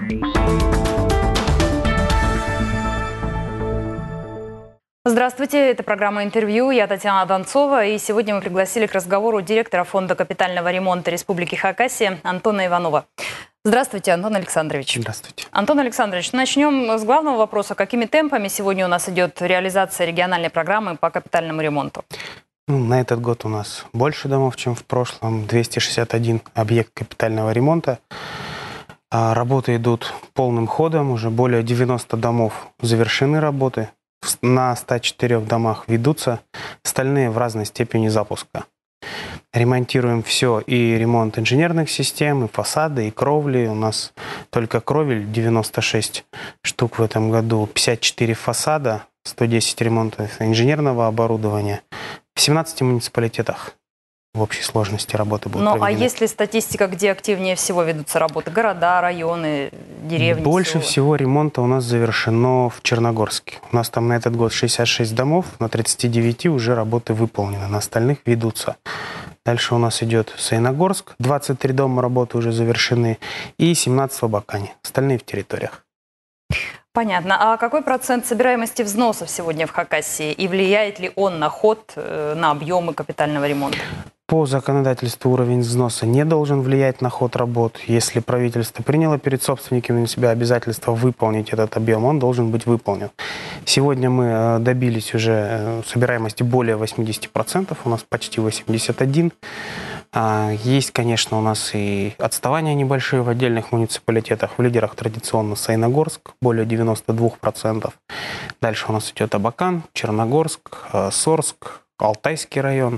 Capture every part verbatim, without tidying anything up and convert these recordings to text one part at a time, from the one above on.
Здравствуйте, это программа «Интервью». Я Татьяна Донцова, и сегодня мы пригласили к разговору директора Фонда капитального ремонта Республики Хакасия Антона Иванова. Здравствуйте, Антон Александрович. Здравствуйте. Антон Александрович, начнем с главного вопроса. Какими темпами сегодня у нас идет реализация региональной программы по капитальному ремонту? Ну, на этот год у нас больше домов, чем в прошлом. двести шестьдесят один объект капитального ремонта. Работы идут полным ходом. Уже более девяноста домов завершены работы. На ста четырёх домах ведутся, остальные в разной степени запуска. Ремонтируем все, и ремонт инженерных систем, и фасады, и кровли. У нас только кровель девяносто шесть штук в этом году, пятьдесят четыре фасада, сто десять ремонтов инженерного оборудования. В семнадцати муниципалитетах в общей сложности работы будут Ну, проведены. а есть ли статистика, где активнее всего ведутся работы? Города, районы, деревни? Больше село? всего ремонта у нас завершено в Черногорске. У нас там на этот год шестьдесят шесть домов, на тридцати девяти уже работы выполнены, на остальных ведутся. Дальше у нас идет Саяногорск, двадцать три дома работы уже завершены, и семнадцать в Абакане, остальные в территориях. Понятно. А какой процент собираемости взносов сегодня в Хакасии? И влияет ли он на ход, на объемы капитального ремонта? По законодательству уровень взноса не должен влиять на ход работ. Если правительство приняло перед собственниками на себя обязательство выполнить этот объем, он должен быть выполнен. Сегодня мы добились уже собираемости более восьмидесяти процентов, у нас почти восемьдесят один процент. Есть, конечно, у нас и отставания небольшие в отдельных муниципалитетах. В лидерах традиционно Саяногорск, более девяноста двух процентов. Дальше у нас идет Абакан, Черногорск, Сорск, Алтайский район.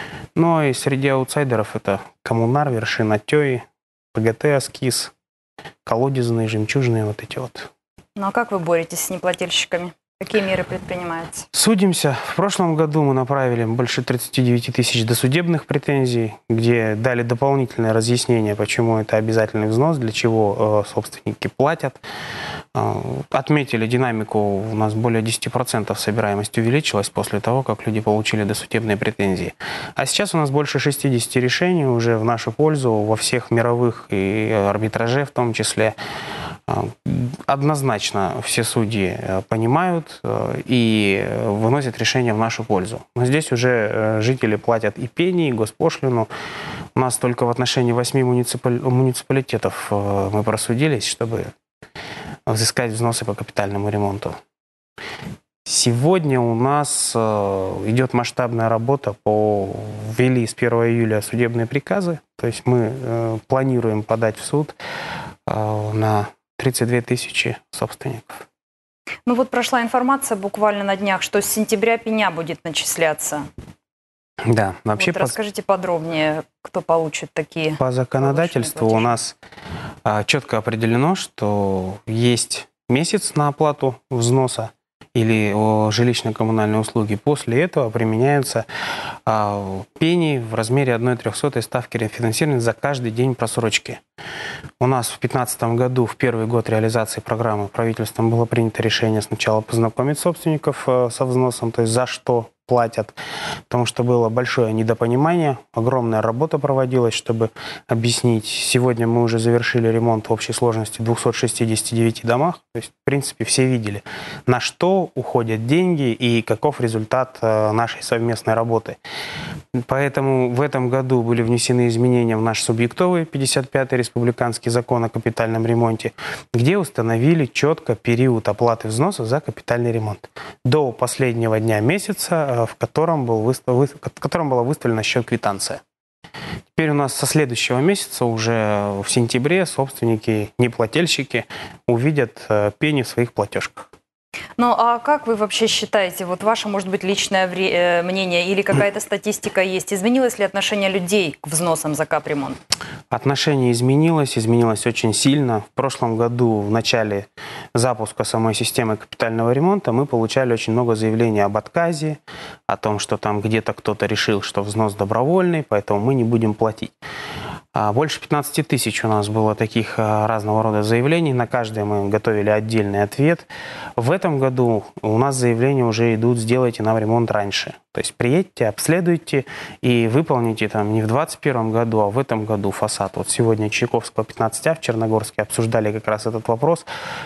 Ну и среди аутсайдеров это Коммунар, Вершина Тёи, ПГТ Аскиз, колодезные, жемчужные, вот эти вот. Ну а как вы боретесь с неплательщиками? Какие меры предпринимаются? Судимся. В прошлом году мы направили больше тридцати девяти тысяч досудебных претензий, где дали дополнительное разъяснение, почему это обязательный взнос, для чего э, собственники платят. Э, отметили динамику, у нас более десяти процентов собираемость увеличилась после того, как люди получили досудебные претензии. А сейчас у нас больше шестидесяти решений уже в нашу пользу, во всех мировых и арбитраже в том числе. Однозначно все судьи понимают и выносят решения в нашу пользу. Но здесь уже жители платят и пени, и госпошлину. У нас только в отношении восьми муниципаль... муниципалитетов мы просудились, чтобы взыскать взносы по капитальному ремонту. Сегодня у нас идет масштабная работа по ввели с первого июля судебные приказы. То есть мы планируем подать в суд на тридцать две тысячи собственников. Ну вот прошла информация буквально на днях, что с сентября пеня будет начисляться. Да, вообще... Вот расскажите по... подробнее, кто получит такие... По законодательству у нас а, четко определено, что есть месяц на оплату взноса или жилищно-коммунальные услуги. После этого применяются а, пени в размере одной трехсотой ставки рефинансирования за каждый день просрочки. У нас в две тысячи пятнадцатом году, в первый год реализации программы, правительством было принято решение сначала познакомить собственников э, со взносом, то есть за что платят, потому что было большое недопонимание, огромная работа проводилась, чтобы объяснить. Сегодня мы уже завершили ремонт в общей сложности двухсот шестидесяти девяти домах, то есть, в принципе, все видели, на что уходят деньги и каков результат э, нашей совместной работы. Поэтому в этом году были внесены изменения в наш субъектовый пятьдесят пятый республиканский закон о капитальном ремонте, где установили четко период оплаты взноса за капитальный ремонт. До последнего дня месяца, в котором, был выстав... в котором была выставлена счет-квитанция. Теперь у нас со следующего месяца, уже в сентябре, собственники, неплательщики увидят пени в своих платежках. Ну, а как вы вообще считаете, вот ваше, может быть, личное вре- мнение или какая-то статистика есть, изменилось ли отношение людей к взносам за капремонт? Отношение изменилось, изменилось очень сильно. В прошлом году, в начале запуска самой системы капитального ремонта, мы получали очень много заявлений об отказе, о том, что там где-то кто-то решил, что взнос добровольный, поэтому мы не будем платить. Больше пятнадцати тысяч у нас было таких разного рода заявлений. На каждое мы готовили отдельный ответ. В этом году у нас заявления уже идут: сделайте нам ремонт раньше. То есть приедьте, обследуйте и выполните там не в двадцать первом году, а в этом году фасад. Вот сегодня Чайковского пятнадцать А в Черногорске обсуждали как раз этот вопрос,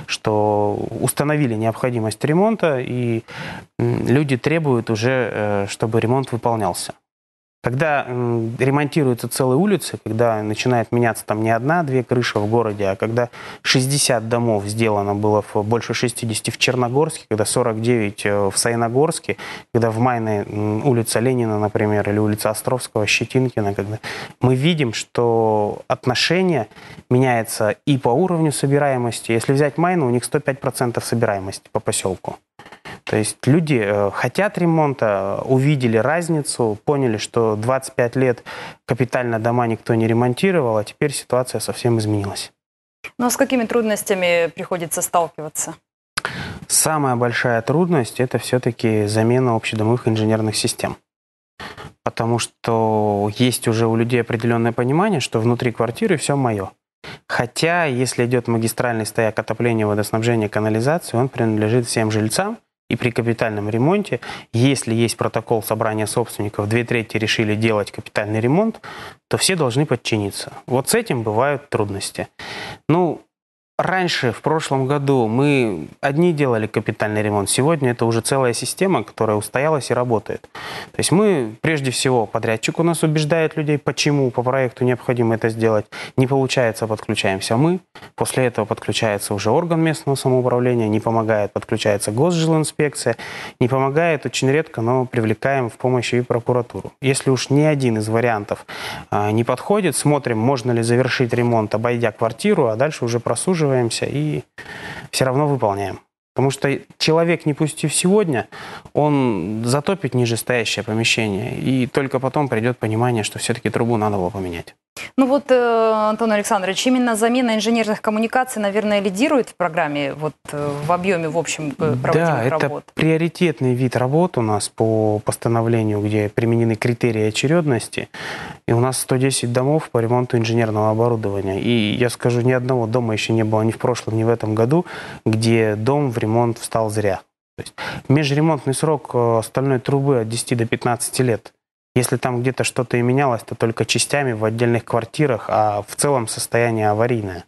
что установили необходимость ремонта, и люди требуют уже, чтобы ремонт выполнялся. Когда ремонтируются целые улицы, когда начинает меняться там не одна-две крыши в городе, а когда шестьдесят домов сделано было, в, больше шестидесяти в Черногорске, когда сорок девять в Саяногорске, когда в Майной улица Ленина, например, или улица Островского, Щетинкина, когда мы видим, что отношение меняется и по уровню собираемости. Если взять Майну, у них сто пять процентов собираемости по поселку. То есть люди хотят ремонта, увидели разницу, поняли, что двадцать пять лет капитально дома никто не ремонтировал, а теперь ситуация совсем изменилась. Ну а с какими трудностями приходится сталкиваться? Самая большая трудность – это все-таки замена общедомовых инженерных систем. Потому что есть уже у людей определенное понимание, что внутри квартиры все мое. Хотя, если идет магистральный стояк отопления, водоснабжения, канализации, он принадлежит всем жильцам. И при капитальном ремонте, если есть протокол собрания собственников, две трети решили делать капитальный ремонт, то все должны подчиниться. Вот с этим бывают трудности. Ну, раньше, в прошлом году, мы одни делали капитальный ремонт. Сегодня это уже целая система, которая устоялась и работает. То есть мы, прежде всего, подрядчик у нас убеждает людей, почему по проекту необходимо это сделать. Не получается, подключаемся мы. После этого подключается уже орган местного самоуправления, не помогает, подключается госжилинспекция. Не помогает очень редко, но привлекаем в помощь и прокуратуру. Если уж ни один из вариантов а, не подходит, смотрим, можно ли завершить ремонт, обойдя квартиру, а дальше уже просуживаемся и все равно выполняем. Потому что человек, не пустив сегодня, он затопит нижестоящее помещение, и только потом придет понимание, что все-таки трубу надо было поменять. Ну вот, Антон Александрович, именно замена инженерных коммуникаций, наверное, лидирует в программе, вот в объеме, в общем, проводимых да, работ. Это приоритетный вид работ у нас по постановлению, где применены критерии очередности. И у нас сто десять домов по ремонту инженерного оборудования. И я скажу, ни одного дома еще не было ни в прошлом, ни в этом году, где дом в ремонт встал зря. То есть межремонтный срок стальной трубы от десяти до пятнадцати лет. Если там где-то что-то и менялось, то только частями в отдельных квартирах, а в целом состояние аварийное.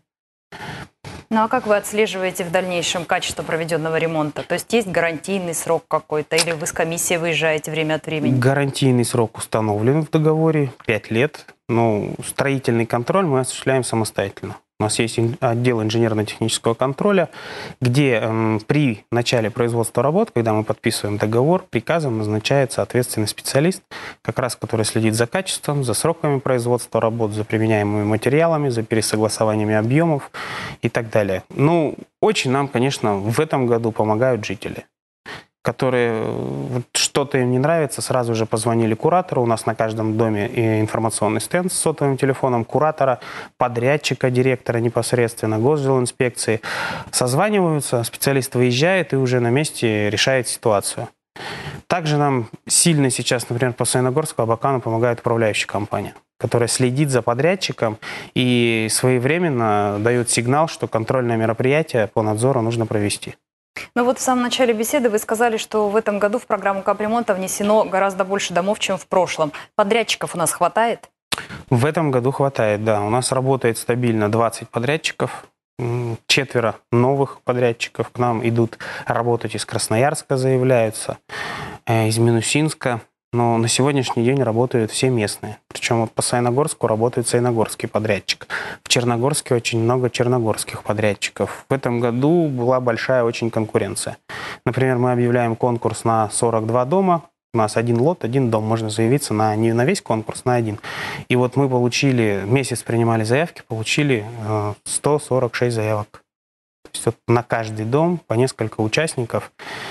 Ну а как вы отслеживаете в дальнейшем качество проведенного ремонта? То есть есть гарантийный срок какой-то, или вы с комиссией выезжаете время от времени? Гарантийный срок установлен в договоре, пять лет. Но строительный контроль мы осуществляем самостоятельно. У нас есть отдел инженерно-технического контроля, где э, при начале производства работ, когда мы подписываем договор, приказом назначается ответственный специалист, как раз который следит за качеством, за сроками производства работ, за применяемыми материалами, за пересогласованиями объемов и так далее. Ну, очень нам, конечно, в этом году помогают жители, которые что-то им не нравится, сразу же позвонили куратору. У нас на каждом доме информационный стенд с сотовым телефоном куратора, подрядчика, директора непосредственно, госжилинспекции. Созваниваются, специалист выезжает и уже на месте решает ситуацию. Также нам сильно сейчас, например, по Саяногорску, Абакану помогает управляющая компания, которая следит за подрядчиком и своевременно дает сигнал, что контрольное мероприятие по надзору нужно провести. Ну вот в самом начале беседы вы сказали, что в этом году в программу капремонта внесено гораздо больше домов, чем в прошлом. Подрядчиков у нас хватает? В этом году хватает, да. У нас работает стабильно двадцать подрядчиков. Четверо новых подрядчиков к нам идут работать из Красноярска, заявляются, из Минусинска. Но на сегодняшний день работают все местные. Причем вот по Саяногорску работает саяногорский подрядчик. В Черногорске очень много черногорских подрядчиков. В этом году была большая очень конкуренция. Например, мы объявляем конкурс на сорок два дома. У нас один лот, один дом. Можно заявиться на, не на весь конкурс, на один. И вот мы получили, месяц принимали заявки, получили сто сорок шесть заявок. То есть вот на каждый дом по несколько участников.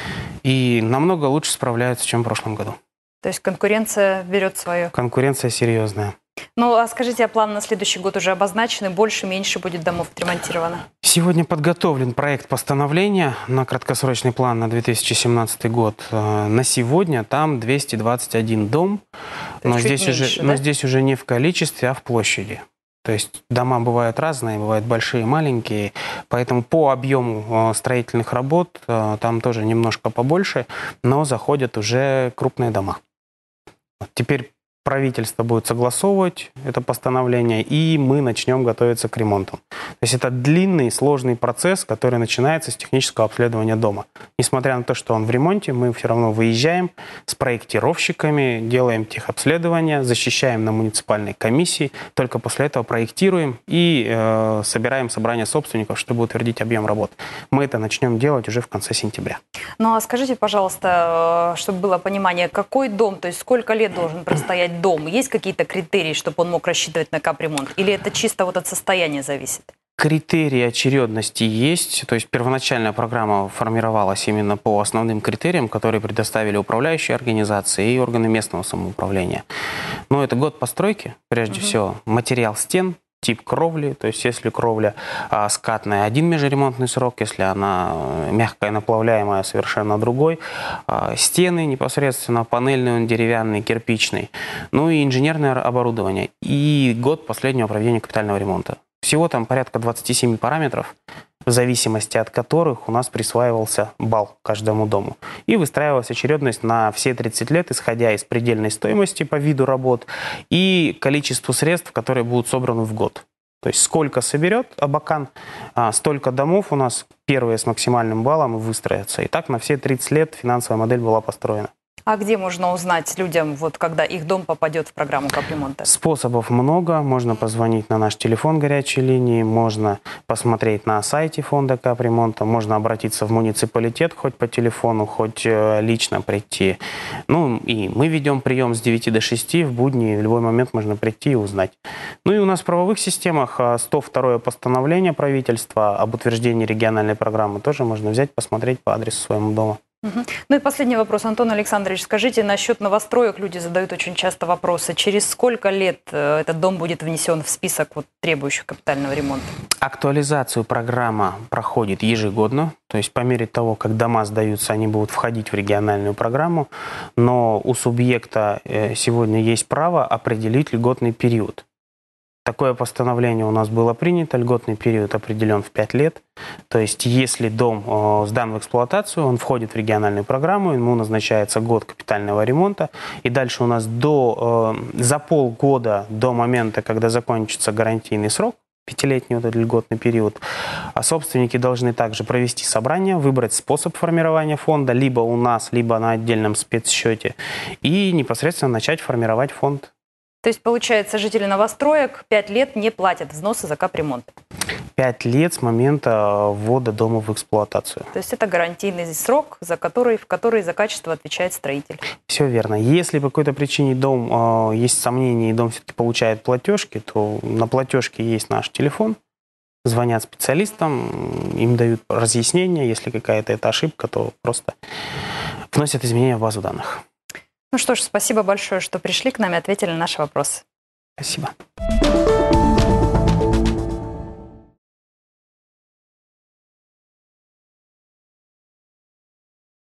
И намного лучше справляются, чем в прошлом году. То есть конкуренция берет свое? Конкуренция серьезная. Ну, а скажите, а план на следующий год уже обозначены? Больше, меньше будет домов отремонтировано? Сегодня подготовлен проект постановления на краткосрочный план на две тысячи семнадцатый год. На сегодня там двести двадцать один дом, но здесь, меньше, уже, да? но здесь уже не в количестве, а в площади. То есть дома бывают разные, бывают большие, маленькие, поэтому по объему строительных работ там тоже немножко побольше, но заходят уже крупные дома. Теперь правительство будет согласовывать это постановление, и мы начнем готовиться к ремонту. То есть это длинный, сложный процесс, который начинается с технического обследования дома. Несмотря на то, что он в ремонте, мы все равно выезжаем с проектировщиками, делаем техобследование, защищаем на муниципальной комиссии, только после этого проектируем и э, собираем собрание собственников, чтобы утвердить объем работ. Мы это начнем делать уже в конце сентября. Ну а скажите, пожалуйста, чтобы было понимание, какой дом, то есть сколько лет должен простоять дом? Есть какие-то критерии, чтобы он мог рассчитывать на капремонт? Или это чисто вот от состояния зависит? Критерии очередности есть, то есть первоначальная программа формировалась именно по основным критериям, которые предоставили управляющие организации и органы местного самоуправления. Но это год постройки, прежде угу. всего, материал стен, тип кровли, то есть если кровля а, скатная, один межремонтный срок, если она мягкая, наплавляемая, совершенно другой. А, стены непосредственно, панельный, он деревянный, кирпичный. Ну и инженерное оборудование. И год последнего проведения капитального ремонта. Всего там порядка двадцати семи параметров, в зависимости от которых у нас присваивался балл каждому дому. И выстраивалась очередность на все тридцать лет, исходя из предельной стоимости по виду работ и количеству средств, которые будут собраны в год. То есть сколько соберет Абакан, столько домов у нас первые с максимальным баллом выстроятся. И так на все тридцать лет финансовая модель была построена. А где можно узнать людям, вот когда их дом попадет в программу капремонта? Способов много. Можно позвонить на наш телефон горячей линии, можно посмотреть на сайте фонда капремонта, можно обратиться в муниципалитет, хоть по телефону, хоть лично прийти. Ну и мы ведем прием с девяти до шести в будни, в любой момент можно прийти и узнать. Ну и у нас в правовых системах сто второе постановление правительства об утверждении региональной программы тоже можно взять, посмотреть по адресу своему дома. Угу. Ну и последний вопрос, Антон Александрович, скажите, насчет новостроек люди задают очень часто вопросы. Через сколько лет этот дом будет внесен в список вот, требующих капитального ремонта? Актуализацию программа проходит ежегодно, то есть по мере того, как дома сдаются, они будут входить в региональную программу, но у субъекта сегодня есть право определить льготный период. Такое постановление у нас было принято, льготный период определен в пять лет. То есть если дом э, сдан в эксплуатацию, он входит в региональную программу, ему назначается год капитального ремонта. И дальше у нас до, э, за полгода до момента, когда закончится гарантийный срок, пятилетний вот этот льготный период, а собственники должны также провести собрание, выбрать способ формирования фонда, либо у нас, либо на отдельном спецсчете, и непосредственно начать формировать фонд. То есть, получается, жители новостроек пять лет не платят взносы за капремонт? Пять лет с момента ввода дома в эксплуатацию. То есть это гарантийный срок, за который, в который за качество отвечает строитель? Все верно. Если по какой-то причине дом, э, есть сомнения, и дом все-таки получает платежки, то на платежке есть наш телефон. Звонят специалистам, им дают разъяснения. Если какая-то это ошибка, то просто вносят изменения в базу данных. Ну что ж, спасибо большое, что пришли к нам и ответили на наши вопросы. Спасибо.